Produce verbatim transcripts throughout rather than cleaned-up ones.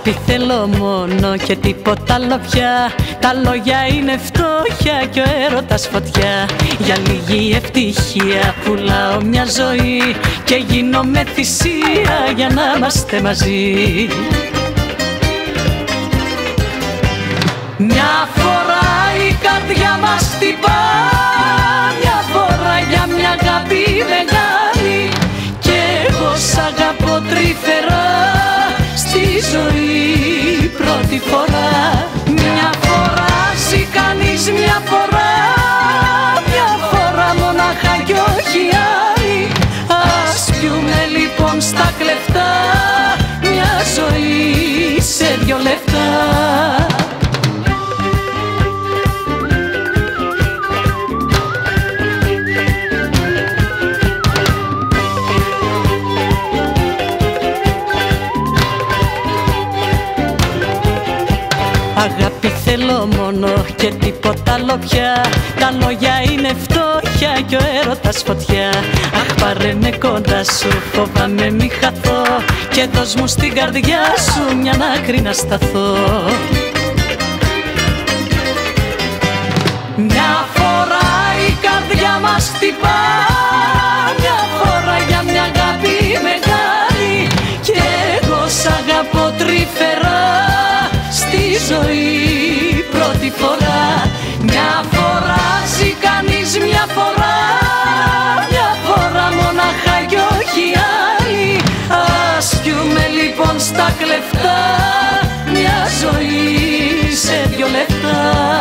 Αγάπη θέλω μόνο και τίποτα άλλο πια. Τα λόγια είναι φτώχεια και ο έρωτας φωτιά. Για λίγη ευτυχία πουλάω μια ζωή και γίνομαι θυσία για να είμαστε μαζί. Μια φορά η καρδιά μας χτυπά, μια φορά για μια αγάπη μεγάλη. Κι εγώ σ' αγαπώ τρυφερά στη ζωή πρώτη φορά. Μια φορά ζει κανείς, μια φορά, μια φορά μονάχα κι όχι άλλη. Ας πιούμε λοιπόν στα κλεφτά μια ζωή σε δυο λεφτά. Αγάπη θέλω μόνο και τίποτα άλλο πια. Τα λόγια είναι φτώχεια και ο έρωτας φωτιά. Αχ πάρε με κοντά σου, φοβάμαι μη χαθώ. Και δώσ' μου στην καρδιά σου μια άκρη να σταθώ. Μια φορά η καρδιά μας χτυπά, μια φορά για μια αγάπη μεγάλη. Και εγώ σ' αγαπώ τρυφερά στη ζωή πρώτη φορά. Μια φορά ζει κανείς, μια φορά, μια φορά μονάχα κι όχι άλλη. Ας πιούμε λοιπόν στα κλεφτά μια ζωή σε δυο λεφτά.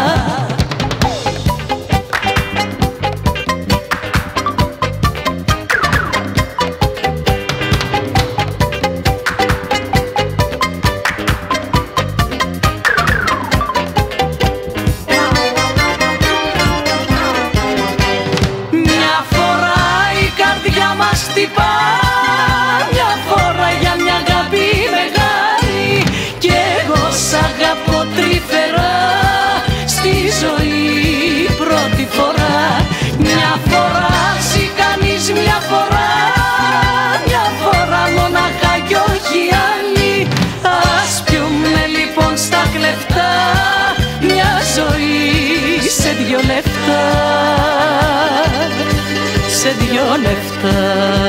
Χτυπά, μια φορά για μια αγάπη μεγάλη. Κι εγώ σ' αγαπώ τρυφερά στη ζωή πρώτη φορά. Μια φορά ζει κανείς, μια φορά, μια φορά μονάχα κι όχι άλλη. Ας πιούμε λοιπόν στα κλεφτά μια ζωή σε δυο λεφτά, σε δυο λεφτά.